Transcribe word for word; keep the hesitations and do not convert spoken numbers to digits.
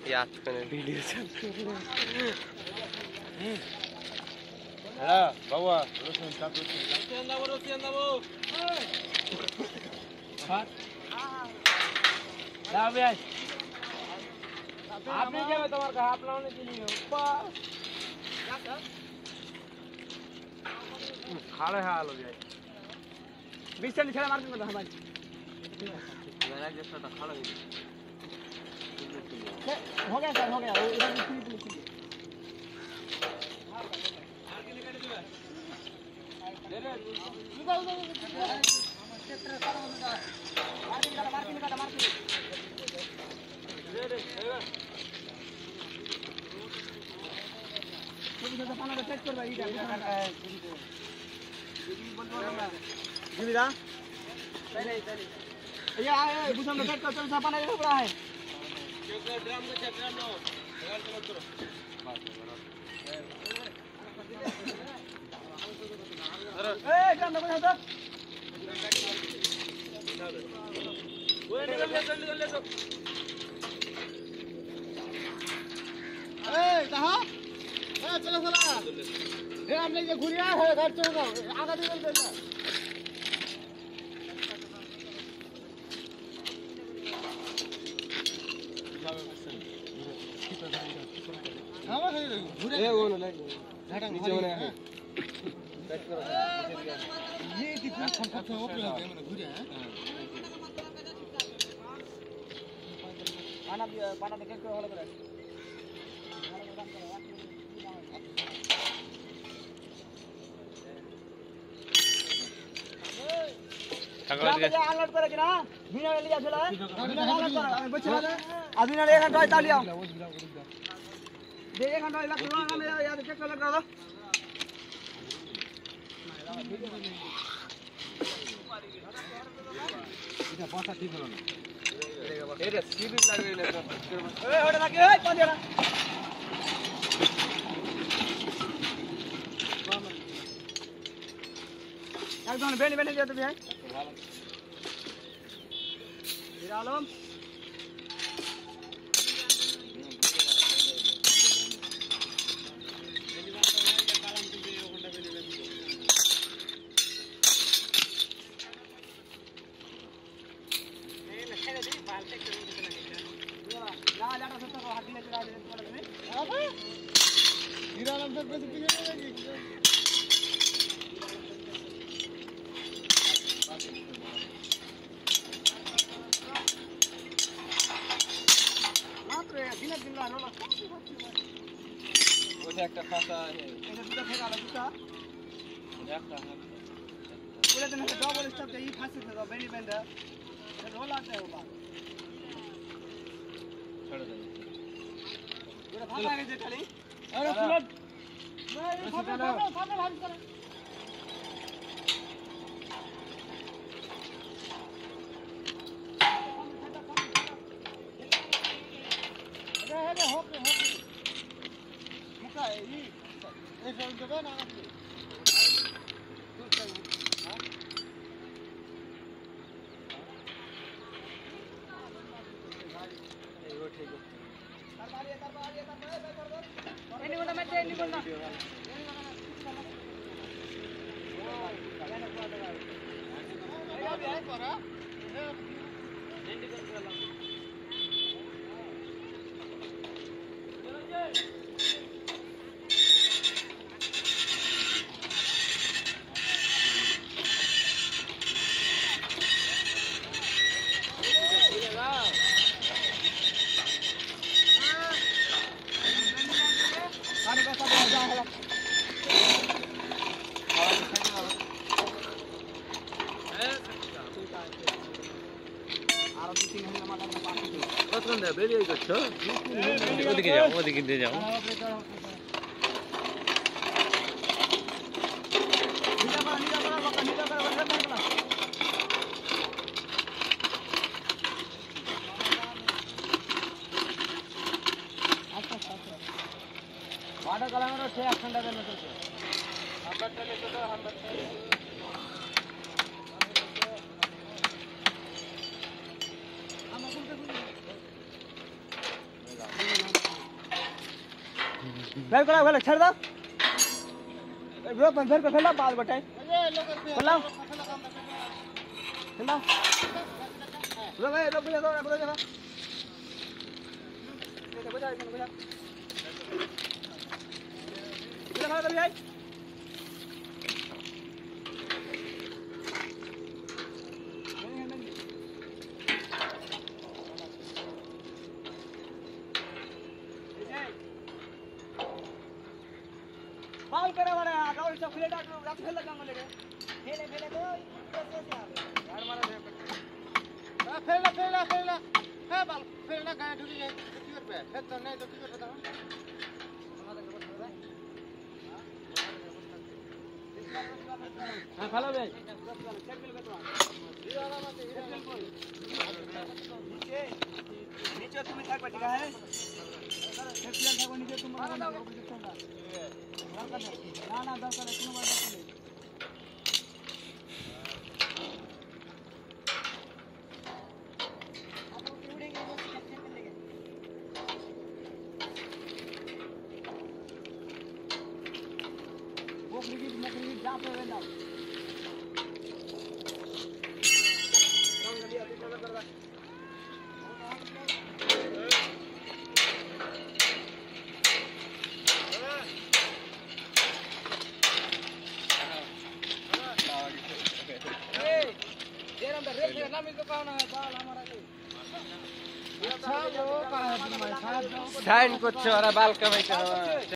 याद करने वीडियो चल हेलो बाबा रोशन का तो रोशन ना वो रोशन ना वो हां ला भाई आपने क्या तुम्हारे का हाथ लाने के लिए ऊपर क्या सर खाड़े हाल हो जाए बीच से निकला मार दूंगा हमारी मेरा जैसा था खाड़ा हो गया सर हो गया इधर फ्री फ्री ले ले उधर उधर क्षेत्र सारा उधर मार्किंग का मार्किंग का मार्किंग ले ले तुम जैसा पाना का चेक कर भाई इधर जीविदा चले चले ये आए बुझम में चेक कर चल सा पाना ये बड़ा है ड्रम में चेक ड्रम लो यार चलो करो ए ड्रम में बजा दो वो निकल ले चल ले सब ए कहां ए चलो चलो ए हमने ये घुरिया है घर चलो आगे निकल दे ए वो ना नीचे होने है बैठ करो ये कितना खंखा से ओपन हो गया मैंने घुरिया है पाना पाना देख के वाला करे अलर्ट करे कि ना बिना लिया चला है बिना अलर्ट कर बचला दे अभी ना एक घंटा डाल लिया दे एक घंटा लग रहा है मेरा याद चेक कर लगा दो इधर पासा ठीक है ना ए सीधी लग रही है ए हट लगे ए कौन देना एकदम बेनी बेनी जाते भी है आलम একটা ফাঁসা এটা দুটো ফেরা আলো দুটো একটা পুরো দিন ডবল স্টপ এই ফাঁসি থেকে বেনি বেন্ড এটা রোল आता है वो छोड़ दे पूरा फाटा गए खाली अरे सुनो नहीं फाटा फाटा भाग कर अरे अरे हो के हो ये ऐसा जगह ना आपके तू चल हां ये वो ठीक है दरबारी दरबारी दरबारी कर दो एनी बोलना मैं एनी बोलना ओ ये है पर एंड कर चला चलो जे बेबी आई अच्छा वो दिखे जाओ वो दिखे दे जाओ वाटर कलर में छह एक्शन डबल में चलते हम बच्चे ले तो हम बच्चे हम अपन के ड्राइव करा वाला छोड़ दो ब्रो पंचर पे फैला बाल बटाई फैला फैला ब्रो भाई लोग बुला दो बुला दो ये बुला बुला बुला बुला कर भाई बाल करा वाला गाड़ी चॉकलेट आटो रात खेल लगा ले खेले खेले तो कैसे आ यार मारा दे हां फेला फेला फेला है बाल फेला गाय ढुकी जाए टिकट पे है तो नहीं तो टिकट बताओ हां हेलो भाई चेक बिल कटवा हीरो वाला मत नीचे नीचे तुम तक बैठा है चेक बिल था नीचे तुम ना ना दस कर तीन बार दस कर वो क्रिकेट में क्रिकेट जा पे वेंदा कौन गली अभी चला कर रहा साइन को चोरा बाल कमाई